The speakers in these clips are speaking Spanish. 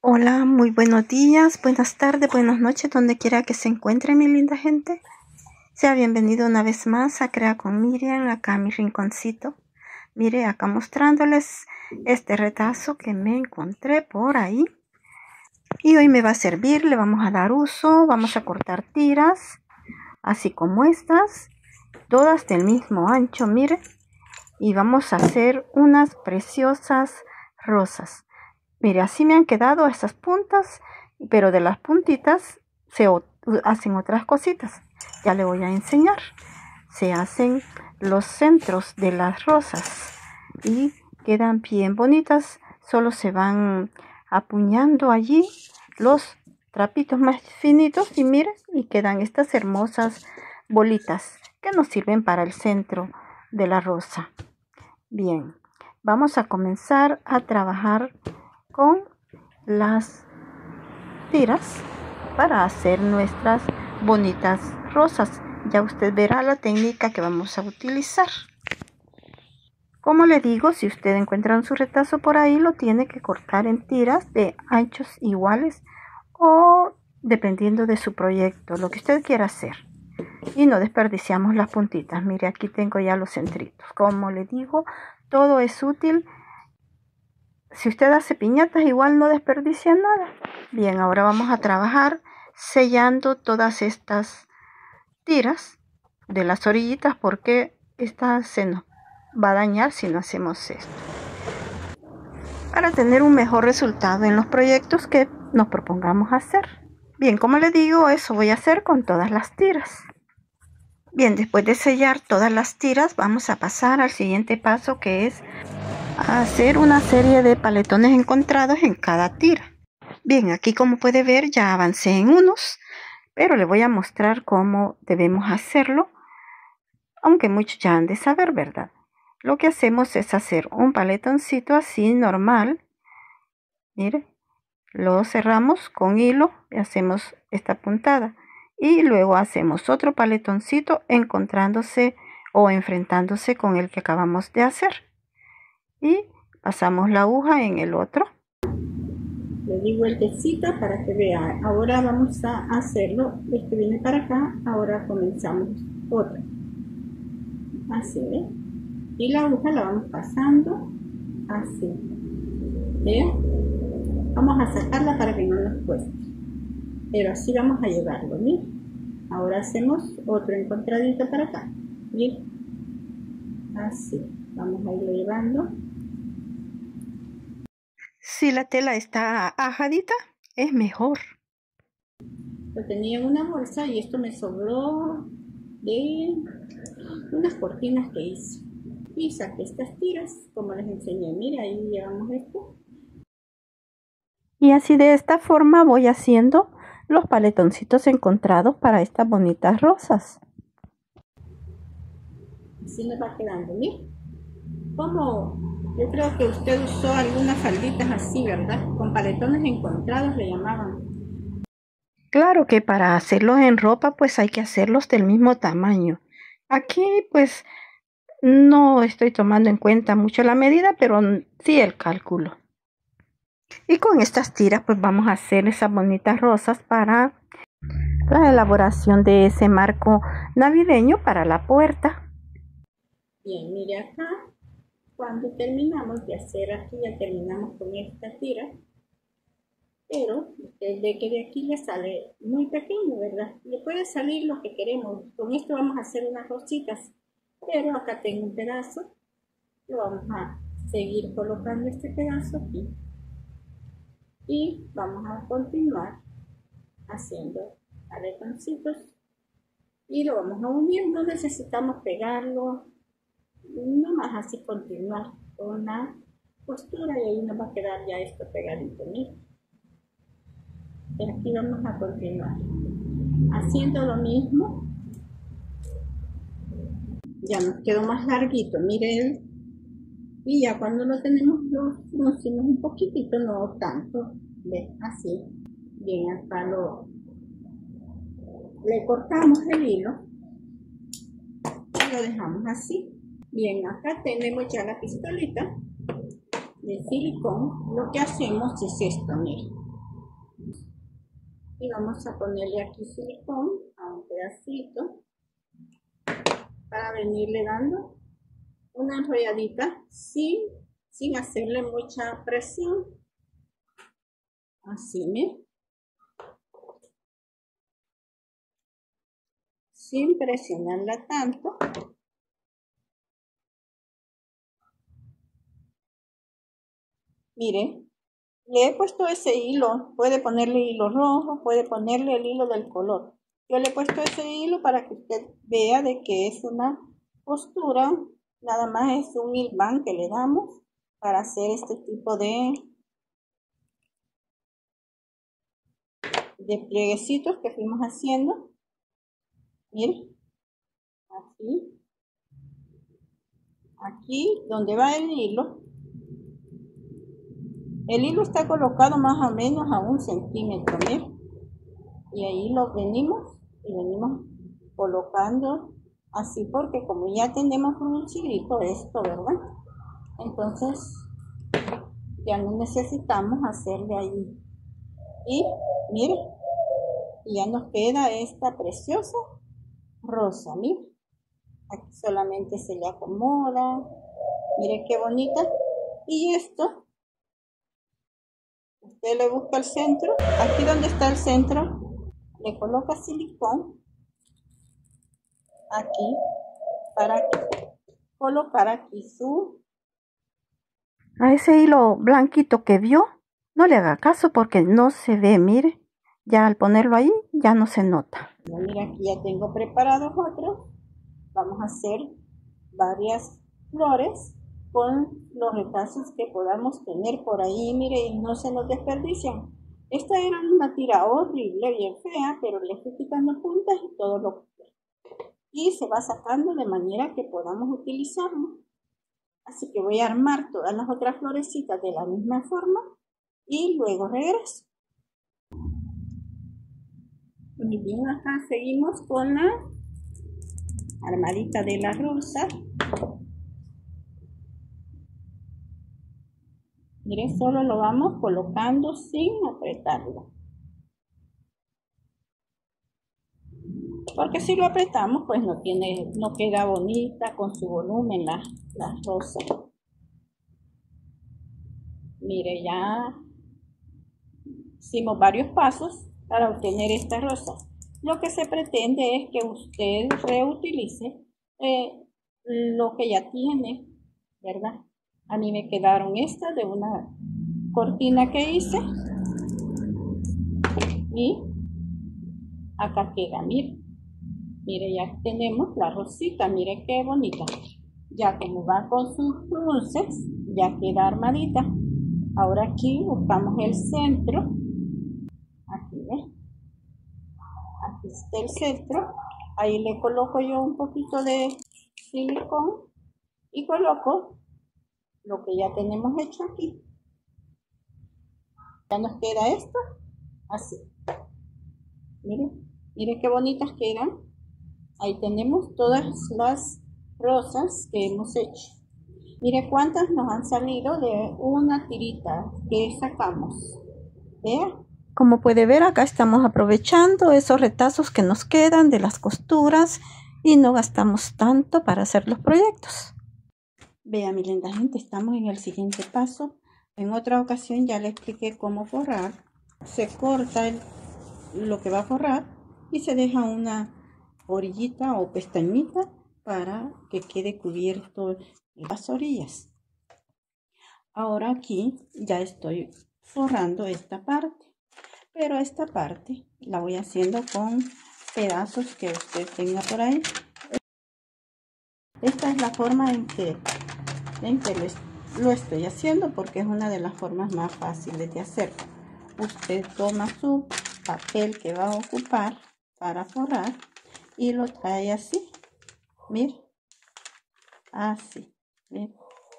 Hola, muy buenos días, buenas tardes, buenas noches, donde quiera que se encuentre mi linda gente. Sea bienvenido una vez más a Crea con Miriam, acá a mi rinconcito. Mire, acá mostrándoles este retazo que me encontré por ahí. Y hoy me va a servir, le vamos a dar uso, vamos a cortar tiras, así como estas, todas del mismo ancho, mire. Y vamos a hacer unas preciosas rosas. Mire, así me han quedado estas puntas, pero de las puntitas se hacen otras cositas. Ya le voy a enseñar. Se hacen los centros de las rosas y quedan bien bonitas. Solo se van apuñando allí los trapitos más finitos y miren, y quedan estas hermosas bolitas que nos sirven para el centro de la rosa. Bien, vamos a comenzar a trabajar con las tiras para hacer nuestras bonitas rosas. Ya usted verá la técnica que vamos a utilizar. Como le digo, si usted encuentra su retazo por ahí, lo tiene que cortar en tiras de anchos iguales o dependiendo de su proyecto, lo que usted quiera hacer. Y no desperdiciamos las puntitas. Mire, aquí tengo ya los centritos. Como le digo, todo es útil. Si usted hace piñatas, igual no desperdicia nada. Bien, ahora vamos a trabajar sellando todas estas tiras de las orillitas, porque esta se nos va a dañar si no hacemos esto. Para tener un mejor resultado en los proyectos que nos propongamos hacer. Bien, como le digo, eso voy a hacer con todas las tiras. Bien, después de sellar todas las tiras, vamos a pasar al siguiente paso, que es hacer una serie de paletones encontrados en cada tira. Bien, aquí como puede ver ya avancé en unos, pero le voy a mostrar cómo debemos hacerlo, aunque muchos ya han de saber, ¿verdad? Lo que hacemos es hacer un paletoncito así normal. Mire, lo cerramos con hilo y hacemos esta puntada. Y luego hacemos otro paletoncito encontrándose o enfrentándose con el que acabamos de hacer. Y pasamos la aguja en el otro. Le di vueltecita para que vea. Ahora vamos a hacerlo. Este viene para acá. Ahora comenzamos otra. Así, ¿ve? Y la aguja la vamos pasando así. ¿Ve? Vamos a sacarla para que no nos cueste. Pero así vamos a llevarlo, ¿ve? Ahora hacemos otro encontradito para acá. ¿Ve? Así. Vamos a irlo llevando. Si la tela está ajadita, es mejor. Lo tenía en una bolsa y esto me sobró de unas cortinas que hice. Y saqué estas tiras, como les enseñé. Mira, ahí llevamos esto. Y así de esta forma voy haciendo los paletoncitos encontrados para estas bonitas rosas. Así nos va quedando, mira. Como yo creo que usted usó algunas falditas así, ¿verdad? Con paletones encontrados le llamaban. Claro que para hacerlos en ropa pues hay que hacerlos del mismo tamaño. Aquí pues no estoy tomando en cuenta mucho la medida, pero sí el cálculo. Y con estas tiras pues vamos a hacer esas bonitas rosas para la elaboración de ese marco navideño para la puerta. Bien, mire acá, cuando terminamos de hacer aquí, ya terminamos con esta tira. Pero usted ve que de aquí le sale muy pequeño, ¿verdad? Le puede salir lo que queremos. Con esto vamos a hacer unas rositas. Pero acá tengo un pedazo. Lo vamos a seguir colocando este pedazo aquí. Y vamos a continuar haciendo paletoncitos. Y lo vamos a unir. No necesitamos pegarlo. Nomás así continuar con la costura y ahí nos va a quedar ya esto pegadito. ¿Sí? Y aquí vamos a continuar haciendo lo mismo. Ya nos quedó más larguito, miren. Y ya cuando lo tenemos lo fruncimos un poquitito, no tanto. ¿Ves? Así. Bien, acá le cortamos el hilo y lo dejamos así. Bien, acá tenemos ya la pistolita de silicón. Lo que hacemos es esto, miren. Y vamos a ponerle aquí silicón a un pedacito para venirle dando una enrolladita sin hacerle mucha presión. Así, miren. Sin presionarla tanto. Miren, le he puesto ese hilo. Puede ponerle hilo rojo, puede ponerle el hilo del color. Yo le he puesto ese hilo para que usted vea de que es una costura. Nada más es un hilván que le damos para hacer este tipo de plieguecitos que fuimos haciendo. Miren, así. Aquí donde va el hilo está colocado más o menos a 1 centímetro, miren. Y ahí lo venimos colocando así, porque como ya tenemos un chilito esto, ¿verdad? Entonces ya no necesitamos hacerle ahí. Y miren, ya nos queda esta preciosa rosa, miren. Aquí solamente se le acomoda. Miren qué bonita. Y esto, usted le busca el centro. Aquí donde está el centro, le coloca silicón. Aquí, para colocar aquí A ese hilo blanquito que vio, no le haga caso porque no se ve, mire. Ya al ponerlo ahí, ya no se nota. Mira, aquí ya tengo preparados otros. Vamos a hacer varias flores con los retazos que podamos tener por ahí, mire, y no se nos desperdician. Esta era una tira horrible, bien fea, pero le estoy quitando puntas y todo lo que y se va sacando de manera que podamos utilizarlo. Así que voy a armar todas las otras florecitas de la misma forma y luego regreso. Muy bien, acá seguimos con la armadita de la rosa. Miren, solo lo vamos colocando sin apretarlo. Porque si lo apretamos, pues no queda bonita con su volumen la rosa. Mire, ya hicimos varios pasos para obtener esta rosa. Lo que se pretende es que usted reutilice lo que ya tiene, ¿verdad? A mí me quedaron estas de una cortina que hice. Y acá queda, mire. Mire, ya tenemos la rosita, mire qué bonita. Ya como va con sus cruces, ya queda armadita. Ahora aquí buscamos el centro. Aquí, ¿ves? Aquí está el centro. Ahí le coloco yo un poquito de silicón y coloco lo que ya tenemos hecho aquí. Ya nos queda esto así. Miren, miren qué bonitas quedan. Ahí tenemos todas las rosas que hemos hecho. Mire cuántas nos han salido de una tirita que sacamos. ¿Vea? Como puede ver, acá estamos aprovechando esos retazos que nos quedan de las costuras y no gastamos tanto para hacer los proyectos. Vea, mi linda gente, estamos en el siguiente paso. En otra ocasión ya le expliqué cómo forrar. Se corta lo que va a forrar y se deja una orillita o pestañita para que quede cubierto las orillas. Ahora aquí ya estoy forrando esta parte, pero esta parte la voy haciendo con pedazos que usted tenga por ahí. Esta es la forma en que lo estoy haciendo porque es una de las formas más fáciles de hacer. Usted toma su papel que va a ocupar para forrar y lo trae así, mire, así, mire.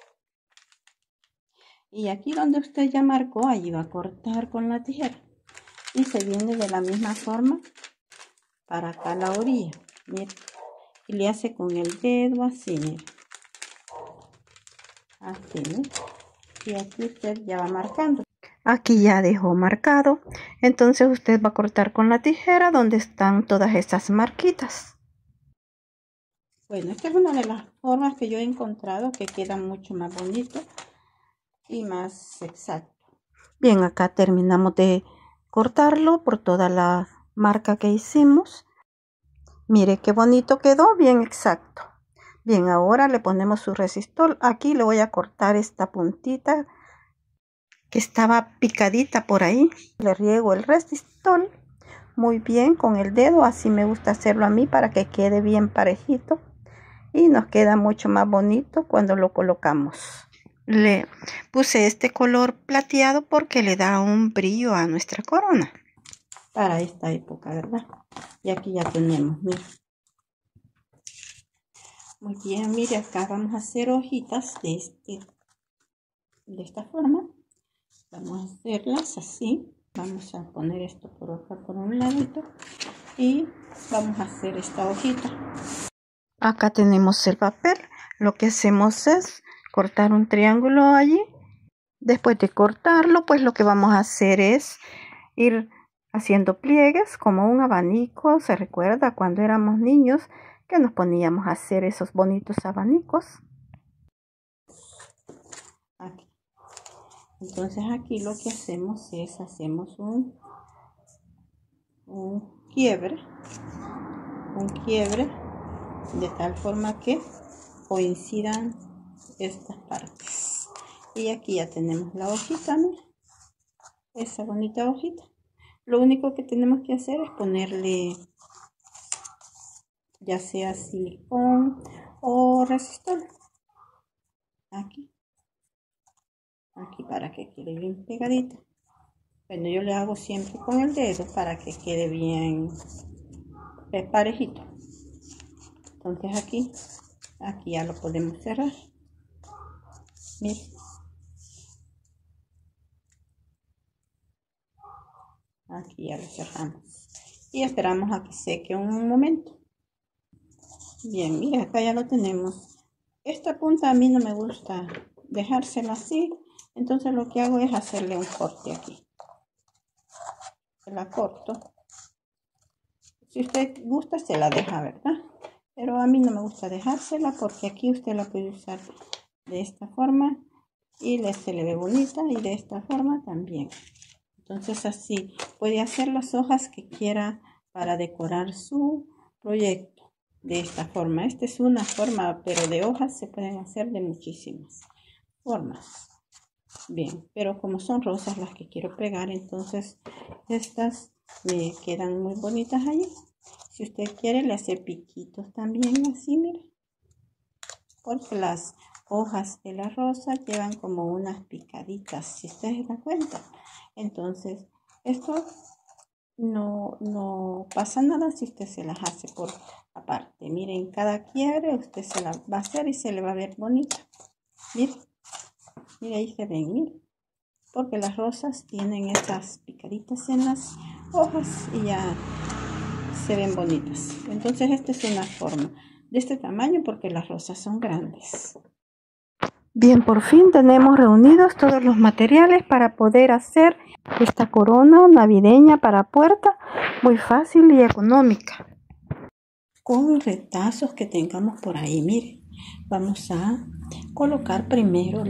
Y aquí donde usted ya marcó, allí va a cortar con la tijera y se viene de la misma forma para acá la orilla, mire, y le hace con el dedo así, mire, así, mire. Y aquí usted ya va marcando. Aquí ya dejó marcado, entonces usted va a cortar con la tijera donde están todas esas marquitas. Bueno, esta es una de las formas que yo he encontrado que queda mucho más bonito y más exacto. Bien, acá terminamos de cortarlo por toda la marca que hicimos. Mire qué bonito quedó, bien exacto. Bien, ahora le ponemos su resistol. Aquí le voy a cortar esta puntita que estaba picadita por ahí. Le riego el resistol muy bien con el dedo, así me gusta hacerlo a mí para que quede bien parejito y nos queda mucho más bonito cuando lo colocamos. Le puse este color plateado porque le da un brillo a nuestra corona para esta época, ¿verdad? Y aquí ya tenemos, mira. Muy bien, mire, acá vamos a hacer hojitas de esta forma. Vamos a hacerlas así. Vamos a poner esto por acá por un ladito y vamos a hacer esta hojita. Acá tenemos el papel. Lo que hacemos es cortar un triángulo allí. Después de cortarlo, pues lo que vamos a hacer es ir haciendo pliegues como un abanico. ¿Se recuerda cuando éramos niños que nos poníamos a hacer esos bonitos abanicos? Aquí. Entonces aquí lo que hacemos es hacemos un quiebre de tal forma que coincidan estas partes. Y aquí ya tenemos la hojita, ¿no? Esa bonita hojita. Lo único que tenemos que hacer es ponerle ya sea silicón o resistol. Aquí para que quede bien pegadita. Bueno, yo le hago siempre con el dedo para que quede bien parejito. Entonces aquí ya lo podemos cerrar. Miren. Aquí ya lo cerramos. Y esperamos a que seque un momento. Bien, mira, acá ya lo tenemos. Esta punta a mí no me gusta dejársela así. Entonces lo que hago es hacerle un corte aquí. La corto. Si usted gusta se la deja, ¿verdad? Pero a mí no me gusta dejársela porque aquí usted la puede usar de esta forma y se le ve bonita y de esta forma también. Entonces así puede hacer las hojas que quiera para decorar su proyecto de esta forma. Esta es una forma, pero de hojas se pueden hacer de muchísimas formas. Bien, pero como son rosas las que quiero pegar, entonces estas me quedan muy bonitas ahí. Si usted quiere le hace piquitos también así, mire. Porque las hojas de la rosa llevan como unas picaditas, si usted se da cuenta. Entonces, esto no pasa nada si usted se las hace por aparte. Miren, cada quiebre usted se la va a hacer y se le va a ver bonita. Miren, mire ahí se ven, miren. Porque las rosas tienen estas picaditas en las hojas y ya se ven bonitas. Entonces esta es una forma de este tamaño porque las rosas son grandes. Bien, por fin tenemos reunidos todos los materiales para poder hacer esta corona navideña para puerta, muy fácil y económica. Con retazos que tengamos por ahí, miren, vamos a colocar primero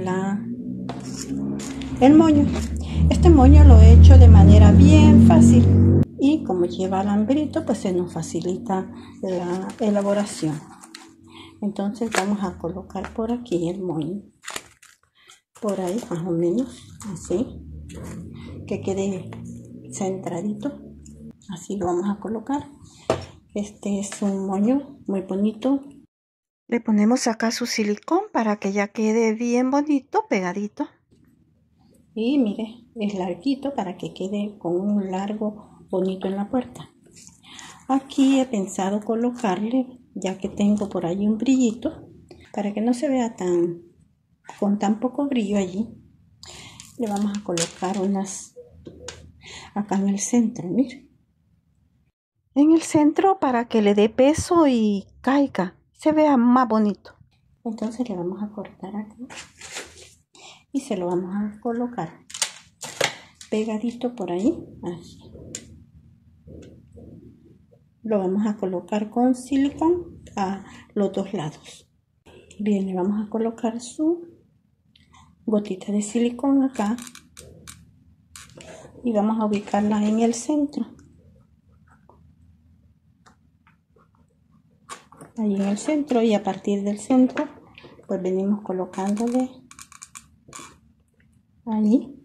el moño. Este moño lo he hecho de manera bien fácil y como lleva alambrito, pues se nos facilita la elaboración. Entonces vamos a colocar por aquí el moño, por ahí más o menos, así, que quede centradito, así lo vamos a colocar. Este es un moño muy bonito. Le ponemos acá su silicón para que ya quede bien bonito, pegadito. Y mire, es larguito para que quede con un largo bonito en la puerta. Aquí he pensado colocarle, ya que tengo por ahí un brillito, para que no se vea con tan poco brillo allí. Le vamos a colocar unas acá en el centro, mire. En el centro para que le dé peso y caiga, se vea más bonito. Entonces le vamos a cortar aquí y se lo vamos a colocar. pegadito por ahí, así. Lo vamos a colocar con silicón a los dos lados. Bien, le vamos a colocar su gotita de silicón acá y vamos a ubicarla en el centro. Ahí en el centro, y a partir del centro pues venimos colocándole ahí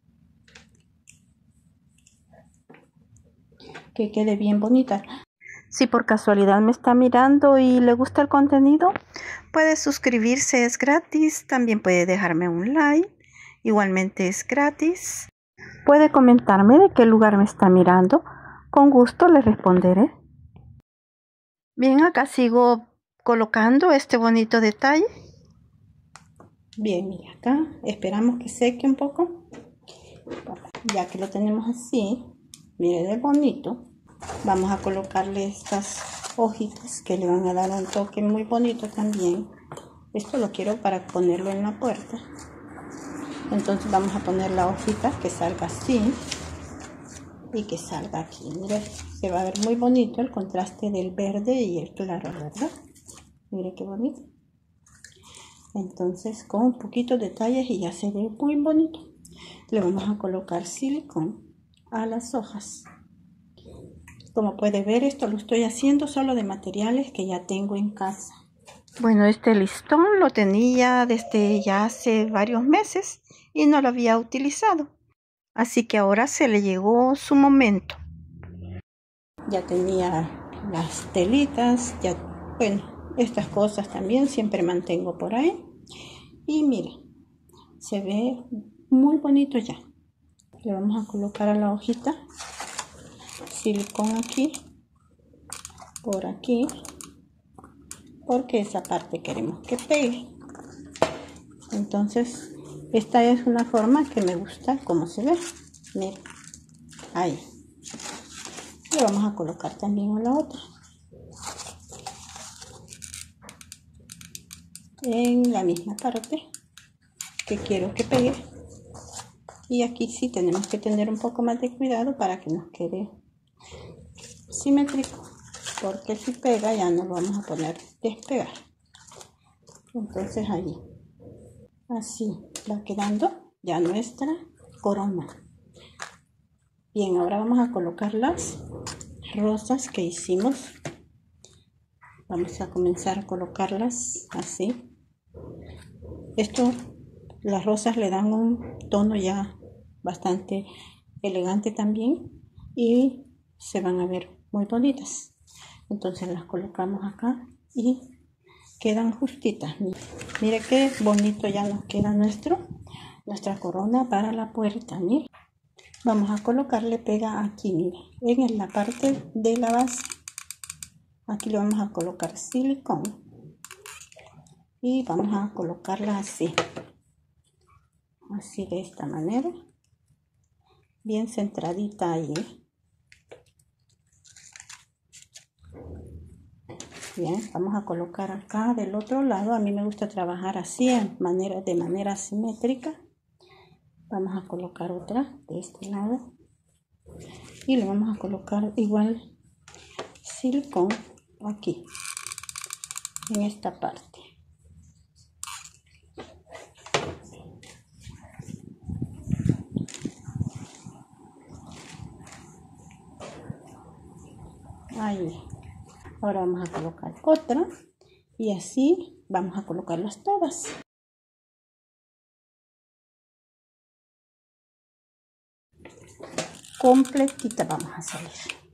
que quede bien bonita. Si por casualidad me está mirando y le gusta el contenido, puede suscribirse, es gratis. También puede dejarme un like, igualmente es gratis. Puede comentarme de qué lugar me está mirando, con gusto le responderé. Bien, acá sigo colocando este bonito detalle. Bien, mira acá, esperamos que seque un poco. Ya que lo tenemos así, mire de bonito, vamos a colocarle estas hojitas que le van a dar un toque muy bonito también. Esto lo quiero para ponerlo en la puerta. Entonces vamos a poner la hojita que salga así y que salga aquí. Mire, se va a ver muy bonito el contraste del verde y el claro, ¿verdad? Mire qué bonito. Entonces con un poquito de detalles y ya se ve muy bonito. Le vamos a colocar silicón a las hojas. Como puede ver, esto lo estoy haciendo solo de materiales que ya tengo en casa. Bueno, este listón lo tenía desde ya hace varios meses y no lo había utilizado. Así que ahora se le llegó su momento. Ya tenía las telitas, ya, bueno, estas cosas también siempre mantengo por ahí. Y mire, se ve muy bonito ya. Le vamos a colocar a la hojita silicón aquí, por aquí, porque esa parte queremos que pegue. Entonces esta es una forma que me gusta como se ve. Miren, ahí. Le vamos a colocar también a la otra, en la misma parte que quiero que pegue. Y aquí sí tenemos que tener un poco más de cuidado para que nos quede simétrico, porque si pega ya no lo vamos a poner despegar. Entonces ahí, así va quedando ya nuestra corona. Bien, ahora vamos a colocar las rosas que hicimos. Vamos a comenzar a colocarlas así. Esto, las rosas le dan un tono ya bastante elegante también y se van a ver muy bonitas. Entonces las colocamos acá y quedan justitas. Mire qué bonito ya nos queda nuestra corona para la puerta. Mire, vamos a colocarle pega aquí, mire, en la parte de la base. Aquí le vamos a colocar silicón y vamos a colocarla así de esta manera, bien centradita ahí. Bien, vamos a colocar acá del otro lado. A mí me gusta trabajar así de manera simétrica. Vamos a colocar otra de este lado y le vamos a colocar igual silicón aquí en esta parte. Ahí. Ahora vamos a colocar otra y así vamos a colocarlas todas. Completita vamos a salir.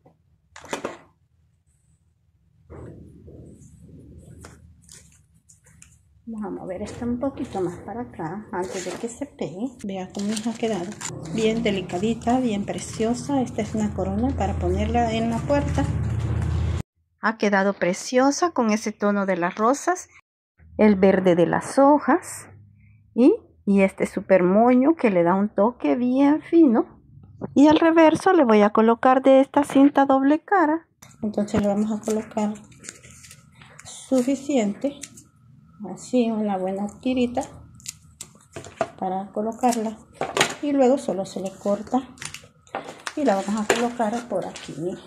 Vamos a mover esto un poquito más para acá antes de que se pegue. Vea cómo nos ha quedado. Bien delicadita, bien preciosa. Esta es una corona para ponerla en la puerta. Ha quedado preciosa con ese tono de las rosas, el verde de las hojas y este super moño que le da un toque bien fino. Y al reverso le voy a colocar de esta cinta doble cara. Entonces le vamos a colocar suficiente, así una buena tirita para colocarla y luego solo se le corta y la vamos a colocar por aquí, miren,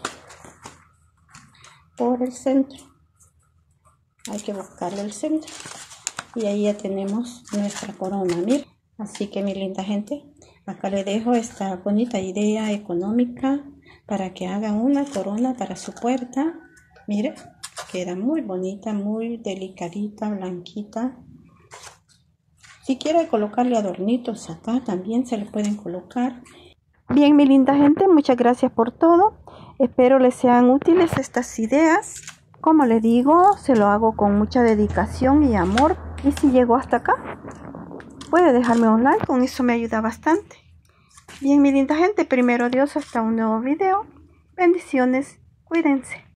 por el centro. Hay que buscarle el centro y ahí ya tenemos nuestra corona, miren. Así que mi linda gente, acá le dejo esta bonita idea económica para que hagan una corona para su puerta. Mire, queda muy bonita, muy delicadita, blanquita. Si quiere colocarle adornitos acá, también se le pueden colocar. Bien, mi linda gente, muchas gracias por todo. Espero les sean útiles estas ideas. Como le digo, se lo hago con mucha dedicación y amor. Y si llegó hasta acá, puede dejarme un like, con eso me ayuda bastante. Bien, mi linda gente, primero Dios, hasta un nuevo video. Bendiciones, cuídense.